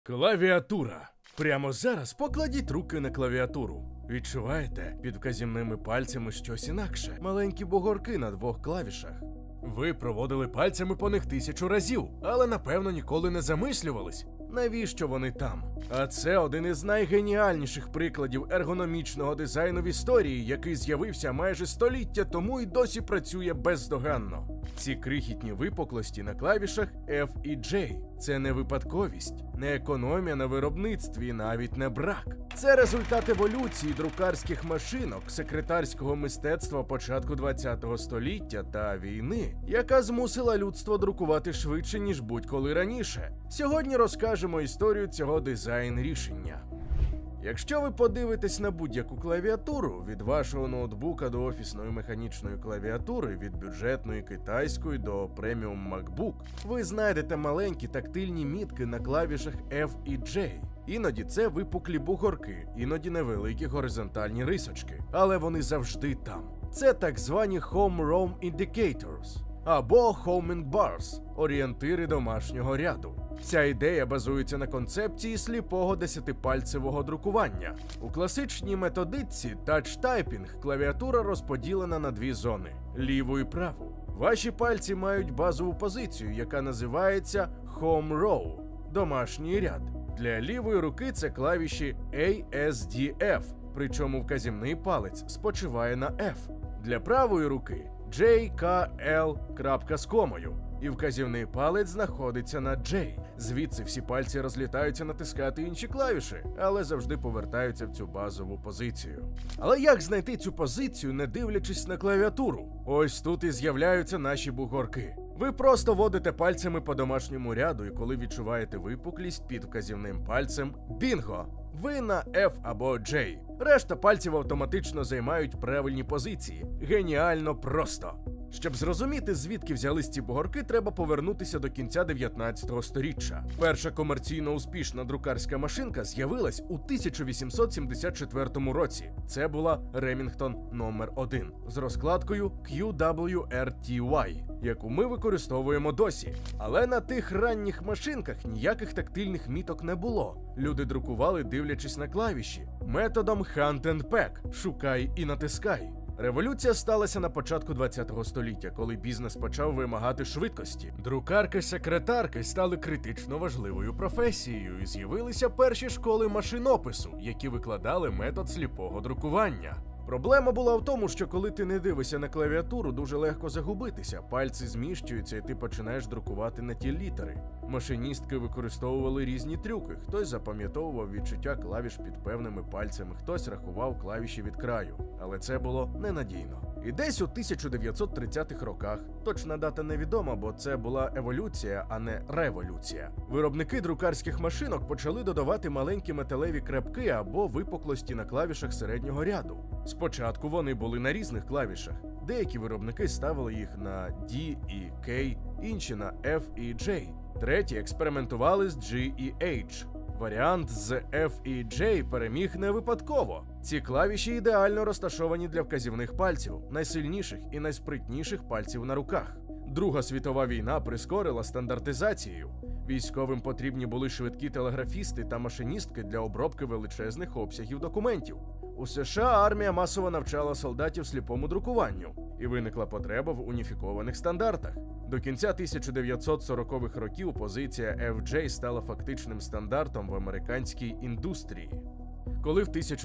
Клавіатура. Прямо зараз покладіть руки на клавіатуру. Відчуваєте під вказівними пальцями щось інакше? Маленькі бугорки на двох клавішах. Ви проводили пальцями по них 1000 разів, але напевно ніколи не замислювались, навіщо вони там. А це один із найгеніальніших прикладів ергономічного дизайну в історії, який з'явився майже століття тому і досі працює бездоганно. Ці крихітні випуклості на клавішах F і J – це не випадковість, не економія на виробництві, навіть не брак. Це результат еволюції друкарських машинок, секретарського мистецтва початку ХХ століття та війни, яка змусила людство друкувати швидше, ніж будь-коли раніше. Сьогодні розкажемо історію цього дизайн-рішення. Якщо ви подивитесь на будь-яку клавіатуру, від вашого ноутбука до офісної механічної клавіатури, від бюджетної китайської до преміум MacBook, ви знайдете маленькі тактильні мітки на клавішах F і J. Іноді це випуклі бугорки, іноді невеликі горизонтальні рисочки, але вони завжди там. Це так звані Home Room Indicators або Homing Bars – орієнтири домашнього ряду. Ця ідея базується на концепції сліпого 10-пальцевого друкування. У класичній методичці Touch Typing клавіатура розподілена на дві зони – ліву і праву. Ваші пальці мають базову позицію, яка називається Home Row – домашній ряд. Для лівої руки це клавіші A, S, D, F, причому вказівний палець спочиває на F. Для правої руки J, K, L, крапка з комою, і вказівний палець знаходиться на J. Звідси всі пальці розлітаються натискати інші клавіші, але завжди повертаються в цю базову позицію. Але як знайти цю позицію, не дивлячись на клавіатуру? Ось тут і з'являються наші бугорки. Ви просто водите пальцями по домашньому ряду, і коли відчуваєте випуклість під вказівним пальцем – бінго! Ви на F або J. Решта пальців автоматично займають правильні позиції. Геніально просто! Щоб зрозуміти, звідки взялись ці бугорки, треба повернутися до кінця 19 сторіччя. Перша комерційно успішна друкарська машинка з'явилась у 1874 році. Це була Remington номер 1 з розкладкою QWRTY, яку ми використовуємо досі. Але на тих ранніх машинках ніяких тактильних міток не було. Люди друкували, дивлячись на клавіші, методом Hunt and Peck – шукай і натискай. Революція сталася на початку ХХ століття, коли бізнес почав вимагати швидкості. Друкарки-секретарки стали критично важливою професією, і з'явилися перші школи машинопису, які викладали метод сліпого друкування. Проблема була в тому, що коли ти не дивишся на клавіатуру, дуже легко загубитися, пальці зміщуються і ти починаєш друкувати не ті літери. Машиністки використовували різні трюки, хтось запам'ятовував відчуття клавіш під певними пальцями, хтось рахував клавіші від краю, але це було ненадійно. І десь у 1930-х роках, точна дата невідома, бо це була еволюція, а не революція, виробники друкарських машинок почали додавати маленькі металеві крапки або випуклості на клавішах середнього ряду. Спочатку вони були на різних клавішах. Деякі виробники ставили їх на D і K, інші на F і J. Треті експериментували з G і H. Варіант з F і J переміг не випадково. Ці клавіші ідеально розташовані для вказівних пальців, найсильніших і найспритніших пальців на руках. Друга світова війна прискорила стандартизацію. Військовим потрібні були швидкі телеграфісти та машиністки для обробки величезних обсягів документів. У США армія масово навчала солдатів сліпому друкуванню, і виникла потреба в уніфікованих стандартах. До кінця 1940-х років позиція FJ стала фактичним стандартом в американській індустрії. Коли в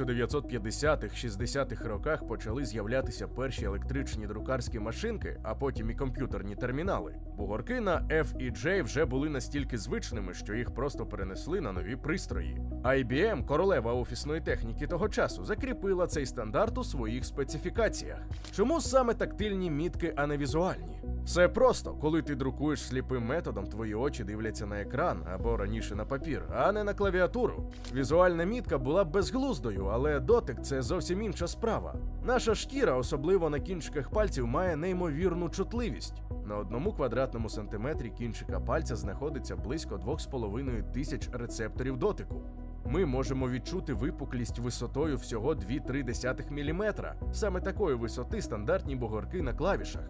1950-60-х роках почали з'являтися перші електричні друкарські машинки, а потім і комп'ютерні термінали, бугорки на F і J вже були настільки звичними, що їх просто перенесли на нові пристрої. IBM, королева офісної техніки того часу, закріпила цей стандарт у своїх специфікаціях. Чому саме тактильні мітки, а не візуальні? Все просто, коли ти друкуєш сліпим методом, твої очі дивляться на екран, або раніше на папір, а не на клавіатуру. Візуальна мітка була б безглуздою, але дотик – це зовсім інша справа. Наша шкіра, особливо на кінчиках пальців, має неймовірну чутливість. На 1 квадратному сантиметрі кінчика пальця знаходиться близько 2500 рецепторів дотику. Ми можемо відчути випуклість висотою всього 2,3 мм. Саме такої висоти стандартні бугорки на клавішах.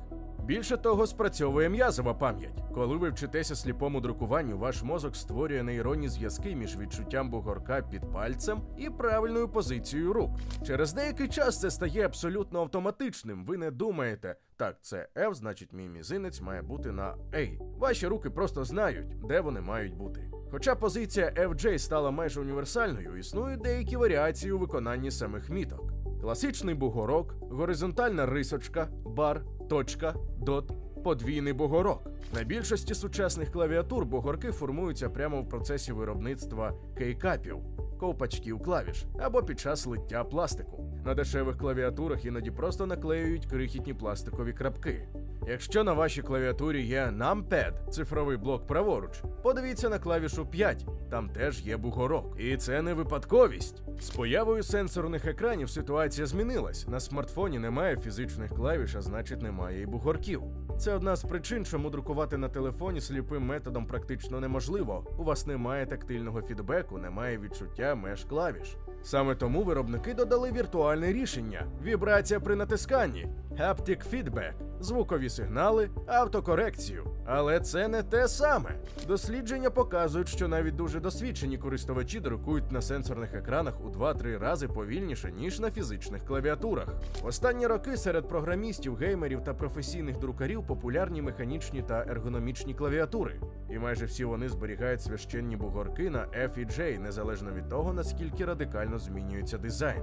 Більше того, спрацьовує м'язова пам'ять. Коли ви вчитеся сліпому друкуванню, ваш мозок створює нейронні зв'язки між відчуттям бугорка під пальцем і правильною позицією рук. Через деякий час це стає абсолютно автоматичним. Ви не думаєте, так, це F, значить мій мізинець має бути на A. Ваші руки просто знають, де вони мають бути. Хоча позиція FJ стала майже універсальною, існують деякі варіації у виконанні самих міток. Класичний бугорок, горизонтальна рисочка, бар, точка, дот, подвійний бугорок. На більшості сучасних клавіатур бугорки формуються прямо в процесі виробництва кейкапів, ковпачків клавіш, або під час лиття пластику. На дешевих клавіатурах іноді просто наклеюють крихітні пластикові крапки. Якщо на вашій клавіатурі є numpad, цифровий блок праворуч, подивіться на клавішу 5, там теж є бугорок. І це не випадковість. З появою сенсорних екранів ситуація змінилась. На смартфоні немає фізичних клавіш, а значить немає і бугорків. Це одна з причин, чому друкувати на телефоні сліпим методом практично неможливо. У вас немає тактильного фідбеку, немає відчуття меж клавіш. Саме тому виробники додали віртуальне рішення – вібрація при натисканні, haptic feedback, звукові сигнали, автокорекцію. Але це не те саме. Дослідження показують, що навіть дуже досвідчені користувачі друкують на сенсорних екранах у 2-3 рази повільніше, ніж на фізичних клавіатурах. В останні роки серед програмістів, геймерів та професійних друкарів популярні механічні та ергономічні клавіатури. І майже всі вони зберігають священні бугорки на F і J, незалежно від того, наскільки радикально змінюється дизайн.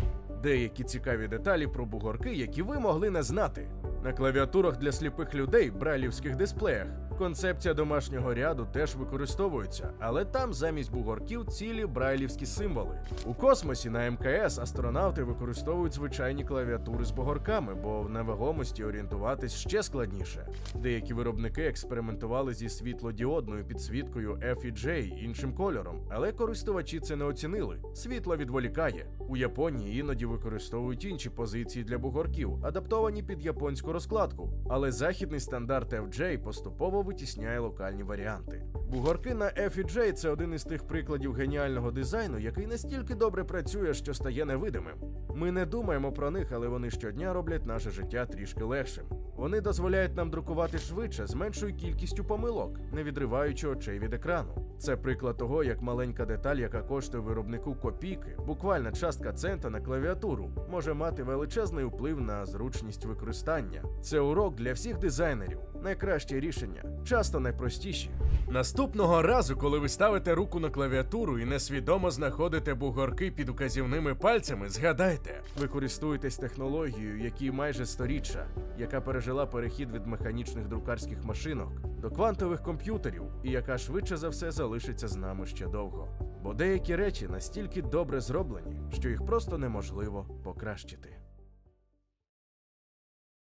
Деякі цікаві деталі про бугорки, які ви могли не знати. На клавіатурах для сліпих людей, брайлівських дисплеях, концепція домашнього ряду теж використовується, але там замість бугорків цілі брайлівські символи. У космосі на МКС астронавти використовують звичайні клавіатури з бугорками, бо в невагомості орієнтуватись ще складніше. Деякі виробники експериментували зі світлодіодною підсвіткою F і J іншим кольором, але користувачі це не оцінили. Світло відволікає. У Японії іноді використовують інші позиції для бугорків, адаптовані під японську розкладку, але західний стандарт FJ поступово витісняє локальні варіанти. Бугорки на F і J – це один із тих прикладів геніального дизайну, який настільки добре працює, що стає невидимим. Ми не думаємо про них, але вони щодня роблять наше життя трішки легшим. Вони дозволяють нам друкувати швидше, з меншою кількістю помилок, не відриваючи очей від екрану. Це приклад того, як маленька деталь, яка коштує виробнику копійки, буквально частка цента на клавіатуру, може мати величезний вплив на зручність використання. Це урок для всіх дизайнерів. Найкращі рішення часто найпростіші. Наступного разу, коли ви ставите руку на клавіатуру і несвідомо знаходите бугорки під указівними пальцями, згадайте, ви користуєтесь технологією, якій майже сторіччя, яка пережила перехід від механічних друкарських машинок до квантових комп'ютерів і яка швидше за все залишиться з нами ще довго. Бо деякі речі настільки добре зроблені, що їх просто неможливо покращити.